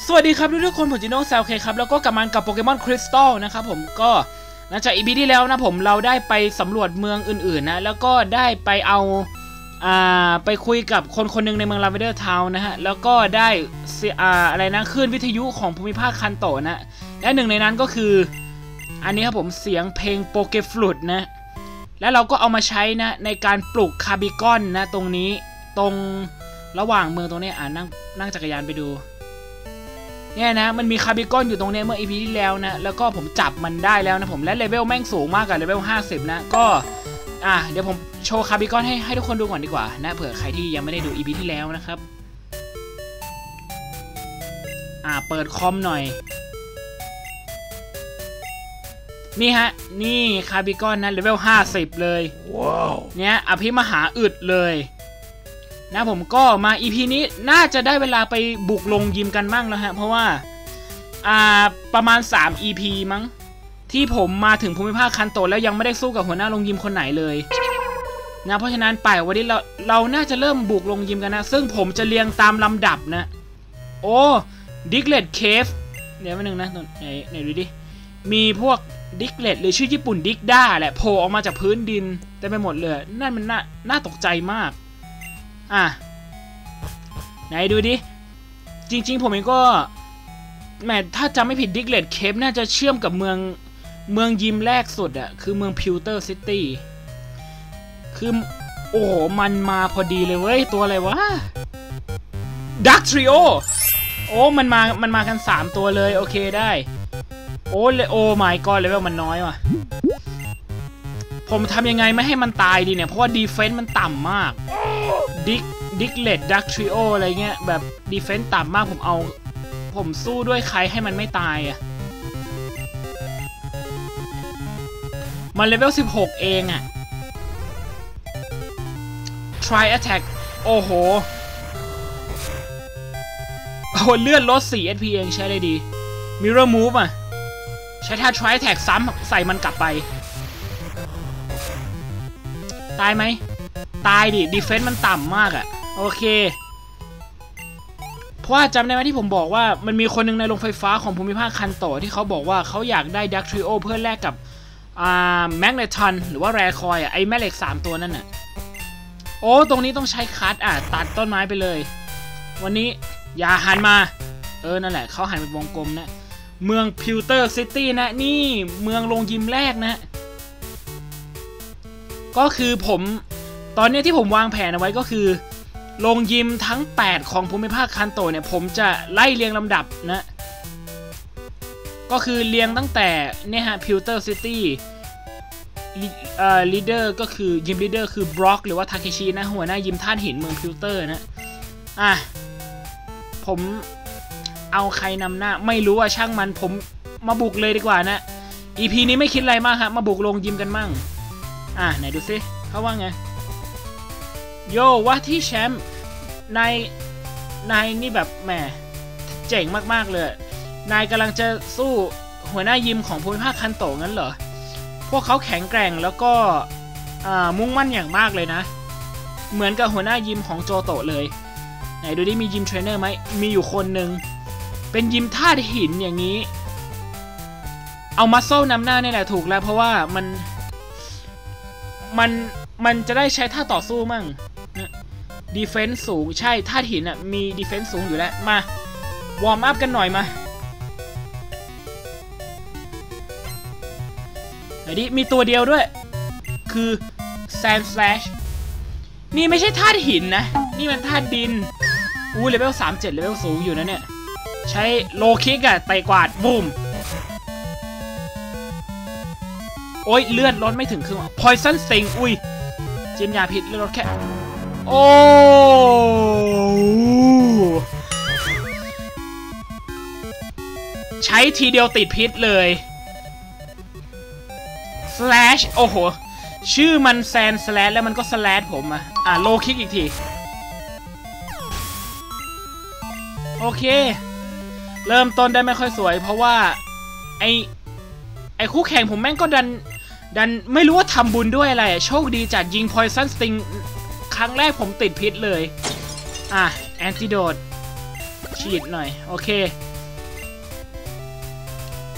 สวัสดีครับทุกคนผมจิโน่แซลเคครับแล้วก็กลับมากับโปเกมอนคริสตัลนะครับผมก็หลังจากอีพีที่แล้วนะผมเราได้ไปสำรวจเมืองอื่นๆนะแล้วก็ได้ไปเอาไปคุยกับคนหนึ่งในเมืองลาเวนเดอร์ทาวน์นะฮะแล้วก็ได้อะไรนะคลื่นวิทยุของภูมิภาคคันโตะนะและหนึ่งในนั้นก็คืออันนี้ครับผมเสียงเพลงโปเกฟลุตนะแล้วเราก็เอามาใช้นะในการปลูกคาร์บิกอนนะตรงนี้ตรงระหว่างเมืองตรงนี้นั่งจักรยานไปดูเนี่ยนะมันมีคาร์บิกอนอยู่ตรงนี้เมื่อ EP ที่แล้วนะแล้วก็ผมจับมันได้แล้วนะผมและเลเวลแม่งสูงมากกับเลเวล50นะก็เดี๋ยวผมโชว์คาร์บิกอนให้ทุกคนดูก่อนดีกว่านะเผื่อใครที่ยังไม่ได้ดู EP ที่แล้วนะครับเปิดคอมหน่อยนี่ฮะนี่คาร์บิกอนนะเลเวล50เลยว้าวเนี่ยอภิมหาอึดเลยนะผมก็มา EP นี้น่าจะได้เวลาไปบุกลงยิมกันมั่งแล้วฮะเพราะว่าประมาณ3 EP มั้งที่ผมมาถึงภูมิภาคคันโตะแล้วยังไม่ได้สู้กับหัวหน้าลงยิมคนไหนเลยนะเพราะฉะนั้นไปวันนี้เราน่าจะเริ่มบุกลงยิมกันนะซึ่งผมจะเรียงตามลำดับนะโอ้ดิกเลตเคฟเดี๋ยวมาหนึ่งนะไหนดูดิมีพวกดิกเลตหรือชื่อญี่ปุ่นดิกด้าแหละโผล่ออกมาจากพื้นดินเต็มไปหมดเลยนั่นมันน่าตกใจมากไหนดูดิจริงๆผมเองก็แม้ถ้าจำไม่ผิดดิกเลตเคฟน่าจะเชื่อมกับเมืองยิมแรกสุดคือเมืองพิวเตอร์ซิตี้คือโอ้โหมันมาพอดีเลยเว้ยตัวอะไรวะดักทริโอโอ้มันมากัน3ตัวเลยโอเคได้โอ้my godเลเวลมันน้อยว่ะผมทำยังไงไม่ให้มันตายดีเนี่ยเพราะว่าดีเฟนส์มันต่ำมากดิกเลตดักทริโออะไรเงี้ยแบบดีเฟนส์ต่ำมากผมสู้ด้วยใครให้มันไม่ตายมันเลเวล16เองtry attack โอ้โหเลื่อนลด4 SP เองใช้ได้ดี mirror move ใช้ท่า try attack ซ้ำใส่มันกลับไปตายไหมตายดิดีเฟนส์มันต่ำมากโอเคเพราะว่าจำได้ไหมที่ผมบอกว่ามันมีคนหนึ่งในโรงไฟฟ้าของภูมิภาคคันโตะที่เขาบอกว่าเขาอยากได้ดักทริโอเพื่อแลกกับแมกเนทันหรือว่าแรคอยไอ้แม่เหล็ก3ตัวนั่นโอ้ตรงนี้ต้องใช้คัทตัดต้นไม้ไปเลยวันนี้อย่าหันมานั่นแหละเขาหันเป็นวงกลมนะเมืองพิวเตอร์ซิตี้นะนี่เมืองโรงยิมแรกนะก็คือตอนนี้ที่ผมวางแผนเอาไว้ก็คือโรงยิมทั้ง8ของภูมิภาคคันโตะเนี่ยผมจะไล่เรียงลำดับนะก็คือเรียงตั้งแต่เนี่ยฮะพิวเตอร์ซิตี้ลีดเดอร์ก็คือยิมลีดเดอร์คือบล็อกหรือว่าทาเคชินะหัวหน้ายิมธาตุหินเมืองพิวเตอร์นะผมเอาใครนำหน้าไม่รู้ช่างมันผมมาบุกเลยดีกว่านะ EP นี้ไม่คิดอะไรมากครับมาบุกลงยิมกันมั่งไหนดูซิเขาว่าไงโยว่าที่แชมป์นายนี่แบบแหมเจ๋งมากๆเลยนายกำลังจะสู้หัวหน้ายิมของภูมิภาคคันโตะงั้นเหรอพวกเขาแข็งแกร่งแล้วก็มุ่งมั่นอย่างมากเลยนะเหมือนกับหัวหน้ายิมของโจโตะเลยไหนดูดิมียิมเทรนเนอร์ไหมมีอยู่คนหนึ่งเป็นยิมธาตุหินอย่างนี้เอามัสโซนำหน้านี่แหละถูกแล้วเพราะว่ามันจะได้ใช้ท่าต่อสู้มั่งดีเฟนส์สูงใช่ธาตุหินมีดีเฟนส์สูงอยู่แล้วมาวอร์มอัพกันหน่อยมาไหนดิมีตัวเดียวด้วยคือแซนสแลชนี่ไม่ใช่ธาตุหินนะนี่มันธาตุดินเลเวล37เลเวลสูงอยู่นะเนี่ยใช้โลคิกเตะกวาดบูมโอ้ยเลือดลดไม่ถึงครึ่งพอยซันสติงจิ้มยาพิษเลือดลดแค่โอ้ใช้ทีเดียวติดพิษเลยสแลชโอ้โหชื่อมันแซนสแลชแล้วมันก็สแลชผมโลคิกอีกทีโอเคเริ่มต้นได้ไม่ค่อยสวยเพราะว่าไอคู่แข่งผมแม่งก็ดันไม่รู้ว่าทำบุญด้วยอะไรโชคดีจัดยิงพอยซันสติงครั้งแรกผมติดพิษเลยแอนติโดดฉีดหน่อยโอเค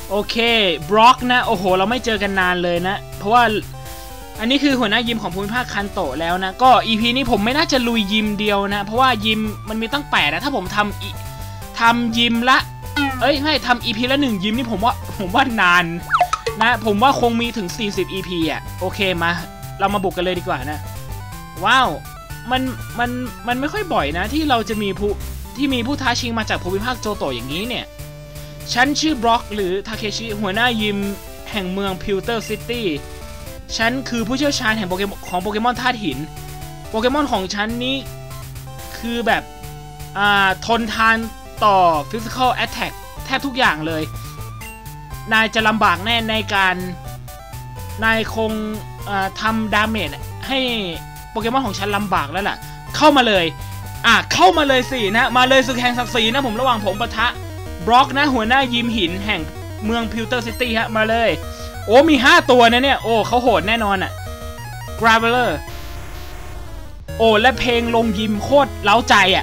โอเคบล็อกนะโอ้โหเราไม่เจอกันนานเลยนะเพราะว่าอันนี้คือหัวหน้ายิมของภูมิภาคคันโตะแล้วนะก็ EP นี้ผมไม่น่าจะลุยยิมเดียวนะเพราะว่ายิมมันมีตั้ง8นะถ้าผมทำยิมละไม่ทำ EP ละ1ยิมนี่ผมว่านานนะผมว่าคงมีถึง40 EP อ่ะโอเคมาเรามาบุกกันเลยดีกว่านะว้าวมันไม่ค่อยบ่อยนะที่เราจะมีผู้ท้าชิงมาจากภูมิภาคโจโตะอย่างนี้เนี่ยฉันชื่อบล็อกหรือทาเคชิหัวหน้ายิมแห่งเมืองพิวเตอร์ซิตี้ฉันคือผู้เชี่ยวชาญแห่งโปเกมอนธาตุหินโปเกมอนของฉันนี้คือแบบทนทานต่อ Physical Attack แทบทุกอย่างเลยนายจะลำบากแน่ในการนายคงทำดาเมจให้โปเกมอนของฉันลำบากแล้วล่ะเข้ามาเลยเข้ามาเลยสินะมาเลยศึกแห่งศักดิ์ศรีนะผมระหว่างผมปะทะบล็อกนะหัวหน้ายิมหินแห่งเมืองพิวเตอร์ซิตี้ฮะมาเลยโอ้มี5ตัวนะเนี่ยโอ้เขาโหดแน่นอนอ่ะ Graveler โอ้และเพลงลงยิมโคตรเล้าใจอ่ะ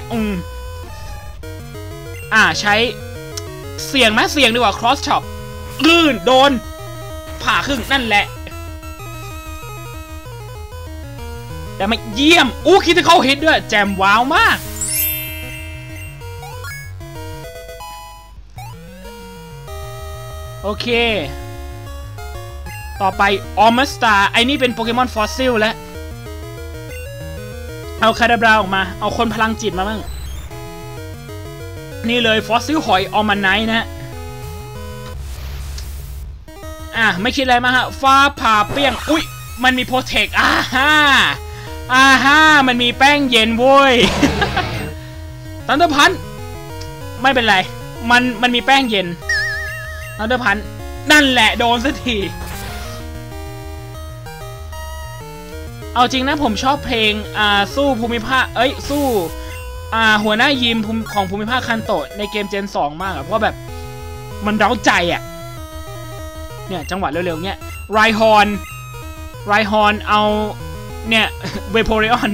ใช้เสียงไหมเสียงดีกว่า Cross Chop ลื่นโดนผ่าครึ่งนั่นแหละแต่มาเยี่ยมคิดจะเข้าฮิตด้วยแจมว้าวมากโอเคต่อไปออมสตาไอ้นี่เป็นโปเกมอนฟอสซิลแล้วเอาคาราบราออกมาเอาคนพลังจิตมาบ้างนี่เลยฟอสซิลหอยออมานไนท์นะไม่คิดอะไรมาฮะฟ้าผ่าเปี้ยงอุ๊ยมันมีโปรเทคมันมีแป้งเย็นโว้ยตันเดอร์พันไม่เป็นไรมันมีแป้งเย็นตันเดอร์พันนั่นแหละโดนสักทีเอาจริงนะผมชอบเพลงสู้ภูมิภาคสู้หัวหน้ายิมของภูมิภาคคันโตะในเกมเจน 2 มากเพราะแบบมันเร้าใจเนี่ยจังหวะเร็วๆเนี่ยไรฮอนเอาเนี่ยเวโพเรออน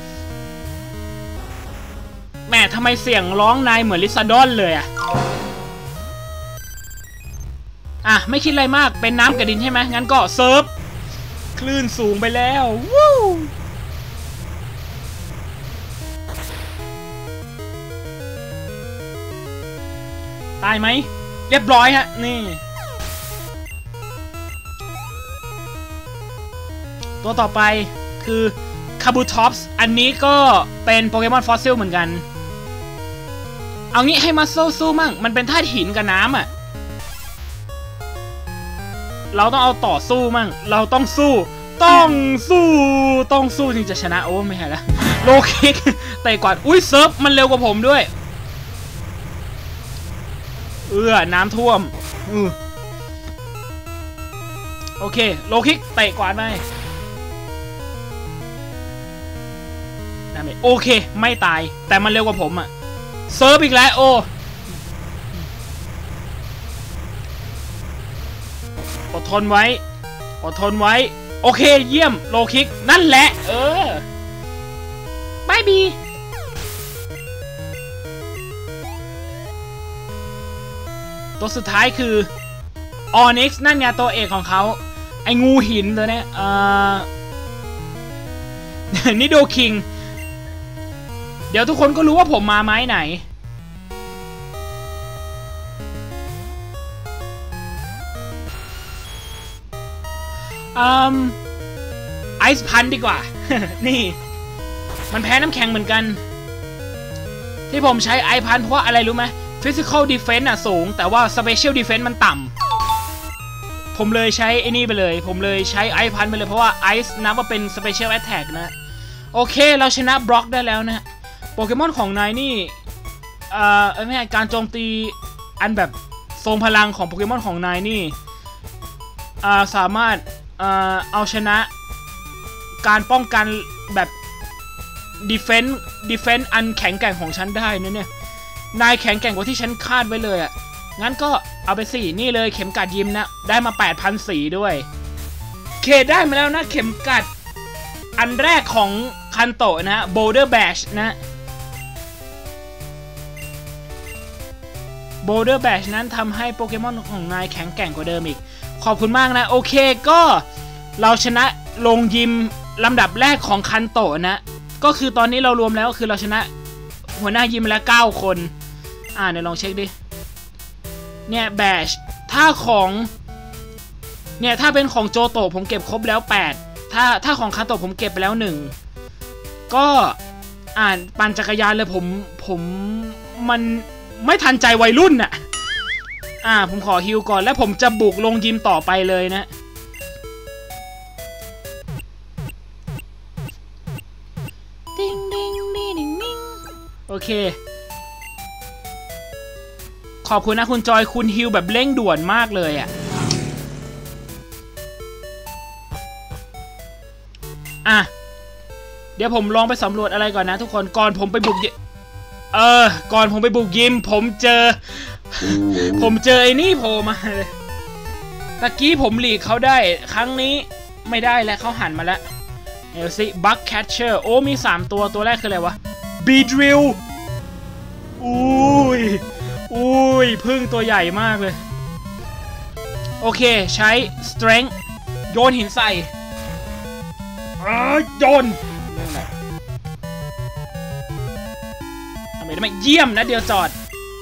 แม่ทำไมเสียงร้องนายเหมือนลิซาดอนเลยไม่คิดอะไรมากเป็นน้ำกับดินใช่ไหมงั้นก็เซิร์ฟคลื่นสูงไปแล้ววู้ตายไหมเรียบร้อยฮะนี่ตัวต่อไปคือคาบูท็อปส์อันนี้ก็เป็นโปเกมอนฟอสซิลเหมือนกันเอางี้ให้มาสู้มั่งมันเป็นธาตุหินกับน้ำเราต้องเอาต่อสู้มั่งเราต้องสู้ถึงจะชนะโอ้ไม่ใช่ละโลคิกเตะก่อนอุ้ยเซิร์ฟมันเร็วกว่าผมด้วยน้ำท่วมโอเคโลคิกเตะก่อนไปโอเคไม่ตายแต่มันเร็วกว่าผมเซิร์ฟอีกแล้วอดทนไว้โอเคเยี่ยมโลคิกนั่นแหละบายบีตัวสุดท้ายคือออนิกซ์นั่นไงตัวเอกของเขาไอ้งูหินตัวนี้นิโดคิงเดี๋ยวทุกคนก็รู้ว่าผมมาไม้ไหนไอซ์พันดีกว่า นี่มันแพ้น้ำแข็งเหมือนกันที่ผมใช้ไอซ์พันเพราะอะไรรู้ไหม Physical Defense สูงแต่ว่า Special Defense มันต่ำผมเลยใช้ไอ้นี่ไปเลยผมเลยใช้ไอซ์พันไปเลยเพราะว่าไอซ์นับว่าเป็น Special Attack นะโอเคเราชนะบล็อกได้แล้วนะโปเกมอนของนายนี่ไม่ใช่การโจมตีอันแบบทรงพลังของโปเกมอนของนายนี่สามารถเอาชนะการป้องกันแบบdefense อันแข็งแกร่งของฉันได้นะเนี่ยนายแข็งแกร่งกว่าที่ฉันคาดไว้เลยงั้นก็เอาไปสินี่เลยเข็มกัดยิมนะได้มา 8,400 ด้วยเคได้มาแล้วนะเข็มกัดอันแรกของคันโตะนะ Boulder Bash นะ Boulder Bash นั้นทำให้โปเกมอนของนายแข็งแกร่งกว่าเดิมอีกขอบคุณมากนะโอเคก็เราชนะลงยิมลำดับแรกของคันโตะนะก็คือตอนนี้เรารวมแล้วก็คือเราชนะหัวหน้ายิมแล้ว9คนเดี๋ยวลองเช็คดิเนี่ยแบชถ้าของเนี่ยถ้าเป็นของโจโตะผมเก็บครบแล้ว8ถ้าของคันโตะผมเก็บไปแล้ว1ก็ปั่นจักรยานเลยผมมันไม่ทันใจวัยรุ่นน่ะผมขอฮิวก่อนแล้วผมจะบุกลงยิมต่อไปเลยนะดิงดิงดิงดิงดิงโอเคขอบคุณนะคุณจอยคุณฮิวแบบเร่งด่วนมากเลยเดี๋ยวผมลองไปสำรวจอะไรก่อนนะทุกคนก่อนผมไปบุกก่อนผมไปบุกยิมผมเจอไอ้นี่โผล่มาเลยตะกี้ผมหลีกเขาได้ครั้งนี้ไม่ได้แล้วเขาหันมาแล้วเดี๋ยวสิบัคแคชเชอร์โอ้มี3ตัวแรกคืออะไรวะบีดริลอุ้ยพึ่งตัวใหญ่มากเลยโอเคใช้ strength โยนหินใส่โยนทำไมเยี่ยมนะเดียวจอด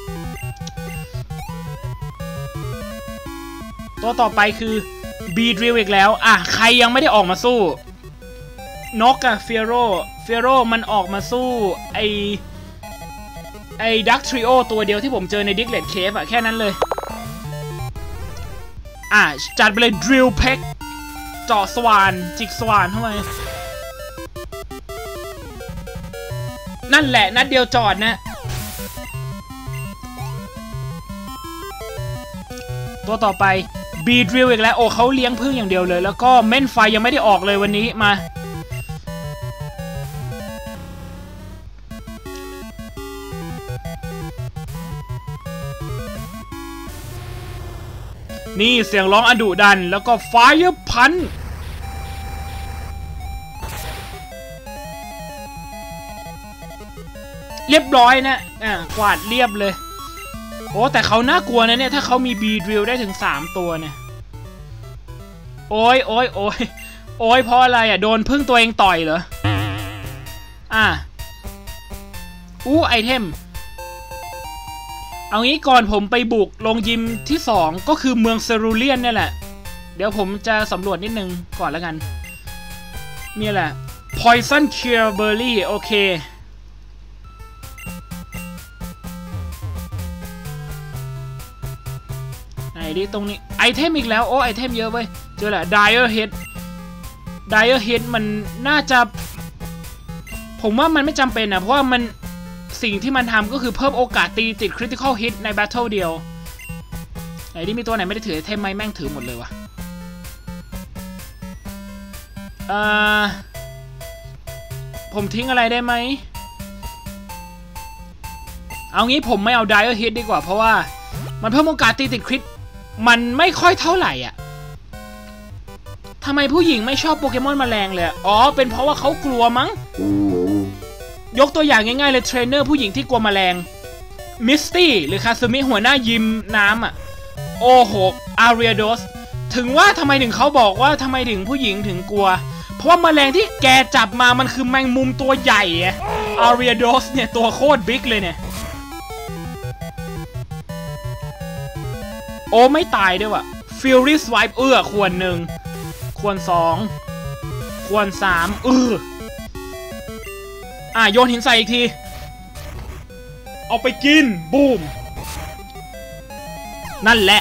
ตัวต่อไปคือบีดริลอีกแล้วใครยังไม่ได้ออกมาสู้นกกับเฟียโรมันออกมาสู้ไอ้ดักทริโอตัวเดียวที่ผมเจอในดิกเลตเคฟแค่นั้นเลยจัดไปเลยดริลเพ็กเจาะสว่านจิกสว่านเข้าไปนั่นแหละนัดเดียวจอดนะตัวต่อไปบีดริลอีกแล้วโอ้เขาเลี้ยงพึ่งอย่างเดียวเลยแล้วก็เม่นไฟยังไม่ได้ออกเลยวันนี้มานี่เสียงร้องอดุดันแล้วก็ไฟพันเรียบร้อยนะกวาดเรียบเลยโอ้แต่เขาน่ากลัวนะเนี่ยถ้าเขามีบีดริลได้ถึง3ตัวเนี่ยโอ้ยเพราะอะไรโดนพึ่งตัวเองต่อยเหรอไอเทมเอางี้ก่อนผมไปบุกลงยิมที่2ก็คือเมืองเซรูเลียนเนี่ยแหละเดี๋ยวผมจะสำรวจนิดนึงก่อนแล้วกันนี่แหละ Poison Cure Berry โอเคไหนดิตรงนี้ไอเทมอีกแล้วโอ้ไอเทมเยอะเว้ยเจอแหละ Dire Head มันน่าจะผมว่ามันไม่จำเป็นเพราะว่ามันสิ่งที่มันทำก็คือเพิ่มโอกาสตีติด Critical Hit ใน Battle เดียวไหนที่มีตัวไหนไม่ได้ถือไอเทมไหมแม่งถือหมดเลยวะผมทิ้งอะไรได้ไหมเอางี้ผมไม่เอา Dire Hit ดีกว่าเพราะว่ามันเพิ่มโอกาสตีติดคริตมันไม่ค่อยเท่าไหร่ทำไมผู้หญิงไม่ชอบโปเกมอนแมลงเลยเป็นเพราะว่าเขากลัวมั้งยกตัวอย่างง่ายๆเลยเทรนเนอร์ผู้หญิงที่กลัวแมลงมิสตี้หรือคาซึมิหัวหน้ายิมน้ำโอ้โหอารีโดสถึงว่าทำไมถึงเขาบอกว่าทำไมถึงผู้หญิงถึงกลัวเพราะว่าแมลงที่แกจับมามันคือแมงมุมตัวใหญ่อารีโดสเนี่ยตัวโคตรบิ๊กเลยเนี่ยโอ้ไม่ตายด้วยว่ะ Fury Swipe ควร1ควร2ควร3โยนหินใส่อีกทีเอาไปกินบูมนั่นแหละ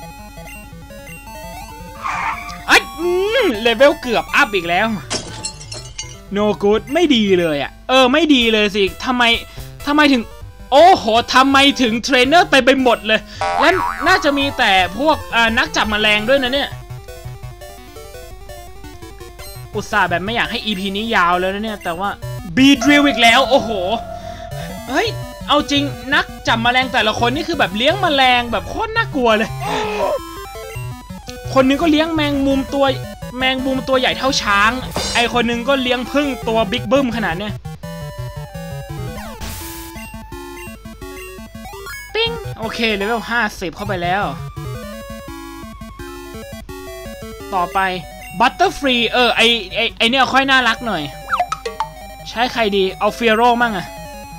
เลเวลเกือบอัพอีกแล้ว No good ไม่ดีเลยไม่ดีเลยสิทำไมถึงโอ้โหทำไมถึงเทรนเนอร์ไปหมดเลยและน่าจะมีแต่พวกนักจับแมลงด้วยนะเนี่ยอุตส่าห์แบบไม่อยากให้ EP นี้ยาวแล้วนะเนี่ยแต่ว่าบีดริลอีกแล้วโอ้โหเฮ้ยเอาจริงนักจับแมลงแต่ละคนนี่คือแบบเลี้ยงแมลงแบบโคตรน่ากลัวเลยคนนึงก็เลี้ยงแมงมุมตัวใหญ่เท่าช้างไอคนนึงก็เลี้ยงผึ้งตัวบิ๊กบึ้มขนาดเนี้ยปิ้งโอเคเลเวล50เข้าไปแล้วต่อไปบัตเตอร์ฟรีไอเนี่ยค่อยน่ารักหน่อยใช้ใครดีเอาเฟียโร่มั่งอะ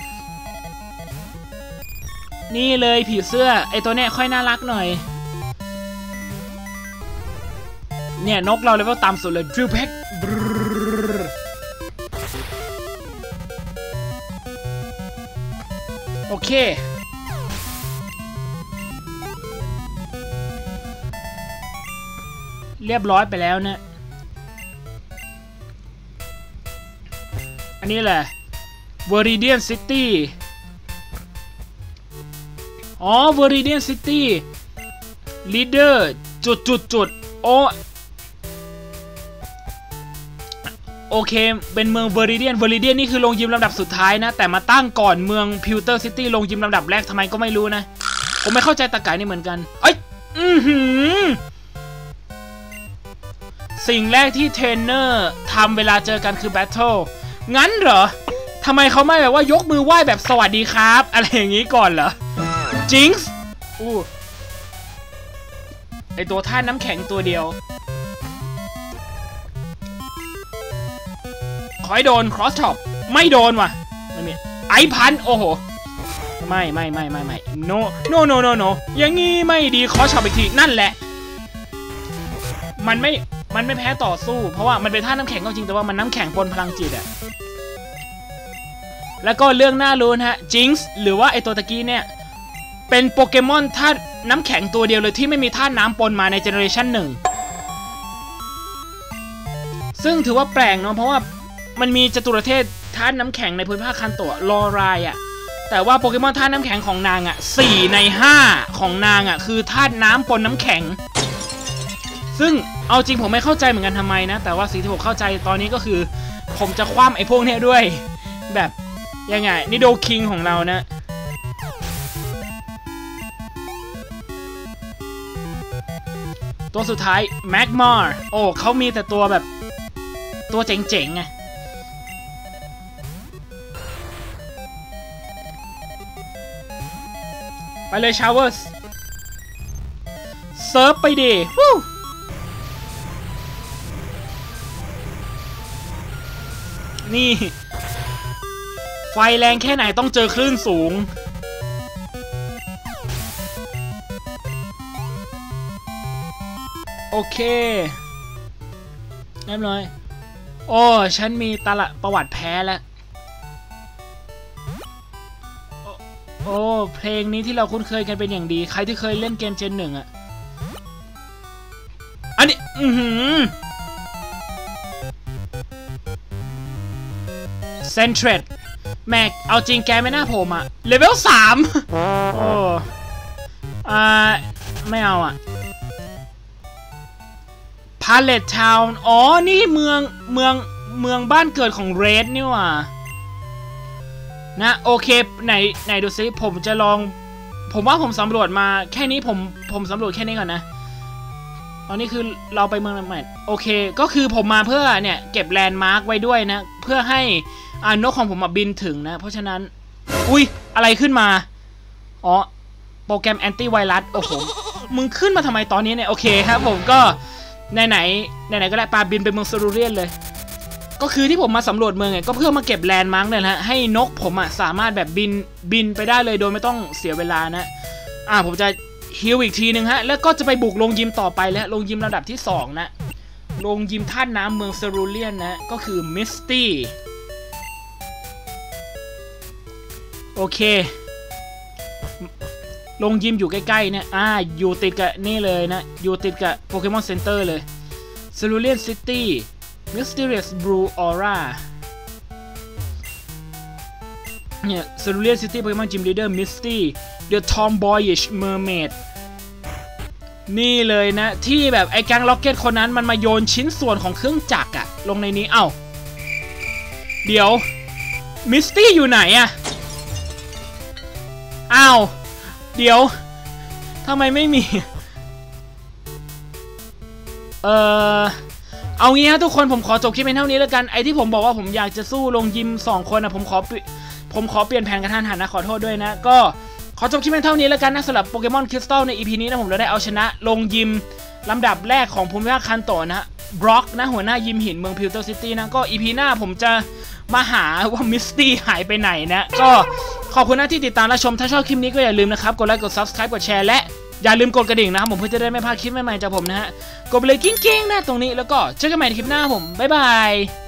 นี่เลยผีเสื้อไอตัวเนี้ยค่อยน่ารักหน่อยเนี่ยนกเราเลเวลต่ำสุดเลยดริลแพ็กโอเคเรียบร้อยไปแล้วนะอันนี้แหละ Viridian City อ๋อ Viridian City Leader จุดโอเคเป็นเมือง Viridian นี่คือโรงยิมลำดับสุดท้ายนะแต่มาตั้งก่อนเมือง Pewter City โรงยิมลำดับแรกทำไมก็ไม่รู้นะผมไม่เข้าใจตะกายนี่เหมือนกันเอ้ยสิ่งแรกที่เทรนเนอร์ทำเวลาเจอกันคือแบทเทิลงั้นเหรอทำไมเขาไม่แบบว่ายกมือไหว้แบบสวัสดีครับอะไรอย่างนี้ก่อนเหรอจิงส์ไอตัวท่าน้ำแข็งตัวเดียวขอให้โดน cross top ไม่โดนว่ะไม่มีไอพันโอ้โหไม่ no อย่างงี้ไม่ดี cross top อีกทีนั่นแหละมันไม่แพ้ต่อสู้เพราะว่ามันเป็นท่าน้ำแข็งก็จริงแต่ว่ามันน้ำแข็งปนพลังจิตอะแล้วก็เรื่องน่ารู้นะฮะจิงส์หรือว่าไอตัวตะกี้เนี่ยเป็นโปเกมอนท่าน้ำแข็งตัวเดียวเลยที่ไม่มีท่าน้ำปนมาในเจเนอเรชัน1ซึ่งถือว่าแปลกเนาะเพราะว่ามันมีจตุรเทพท่าน้ำแข็งในพื้นภาคคันโตะลอรายอะแต่ว่าโปเกมอนท่าน้ำแข็งของนางอะ4 ใน 5ของนางอะคือท่าน้ำปนน้ำแข็งซึ่งเอาจริงผมไม่เข้าใจเหมือนกันทำไมนะแต่ว่าสิ่งที่ผมเข้าใจตอนนี้ก็คือผมจะคว่ำไอ้พวกนี้ด้วยแบบยังไงนี่โดคิงของเรานะตัวสุดท้ายแม็กมาร์โอ้เขามีแต่ตัวแบบตัวเจ๋งๆไงไปเลยชาวเวอร์สเซิร์ฟไปดินี่ไฟแรงแค่ไหนต้องเจอคลื่นสูงโอเคเรียบร้อยโอ้ฉันมีประวัติแพ้แล้วโอ้เพลงนี้ที่เราคุ้นเคยกันเป็นอย่างดีใครที่เคยเล่นเกมเจน 1อะอันนี้เซนเทรดแม็กเอาจริงแกไม่น่าผมอะเลเวล3โอ้ไม่เอาอะพาเลตทาวน์อ๋อนี่เมืองบ้านเกิดของเรดนี่ว่ะนะโอเคไหนดูซิผมจะลองผมว่าผมสำรวจมาแค่นี้ผมสำรวจแค่นี้ก่อนนะตอนนี้คือเราไปเมืองใหม่โอเคก็คือผมมาเพื่อเนี่ยเก็บแลนด์มาร์คไว้ด้วยนะเพื่อให้นกของผมบินถึงนะเพราะฉะนั้นอุ้ยอะไรขึ้นมาอ๋อโปรแกรมแอนตี้ไวรัสโอ้โหมึงขึ้นมาทำไมตอนนี้เนี่ยโอเคครับผมก็ไหนก็ได้ปาบินไปเมืองซารูเรียนเลยก็คือที่ผมมาสำรวจเมืองไงก็เพื่อมาเก็บแลนด์มาร์คเนี่ยนะให้นกผมสามารถแบบบินไปได้เลยโดยไม่ต้องเสียเวลานะผมจะฮิลอีกทีนึงฮะแล้วก็จะไปบุกโรงยิมต่อไปแล้วโรงยิมระดับที่2นะโรงยิมท่าน้ำเมืองซารูเรียนนะก็คือมิสตี้โอเคโรงยิมอยู่ใกล้ๆเนี่ยอยู่ติดกับนี่เลยนะอยู่ติดกับโปเกมอนเซ็นเตอร์เลยซารูเรียนซิตี้Mysterious Blue Aura เนี่ย Cerulean City Pokemon Gym Leader Misty The Tomboyish Mermaid นี่เลยนะที่แบบไอ้แก๊งล็อกเก็ตคนนั้นมันมาโยนชิ้นส่วนของเครื่องจักรลงในนี้เดี๋ยว Misty อยู่ไหนเดี๋ยวทำไมไม่มีเอางี้ฮะทุกคนผมขอจบคลิปเป็นเท่านี้แล้วกันไอที่ผมบอกว่าผมอยากจะสู้ลงยิม2 คนผมขอเปลี่ยนแผนกระทันหันนะขอโทษด้วยนะก็ขอจบคลิปเท่านี้แล้วกันนะสำหรับโปเกมอนคริสตัลใน EP นี้นะผมเราได้เอาชนะลงยิมลำดับแรกของภูมิภาคคันโตะนะบล็อกนะหัวหน้ายิมหินเมืองพิวเตอร์ซิตี้นะก็ EP หน้าผมจะมาหาว่ามิสตี้หายไปไหนนะก็ขอบคุณนะที่ติดตามและชมถ้าชอบคลิปนี้ก็อย่าลืมนะครับกดไลค์กด Subscribe กดแชร์และอย่าลืมกดกระดิ่งนะครับผมเพื่อจะได้ไม่พลาดคลิปใหม่ๆจากผมนะฮะกดไปเลยกิ้งๆนะตรงนี้แล้วก็เจอกันใหม่ในคลิปหน้าผมบ๊ายบาย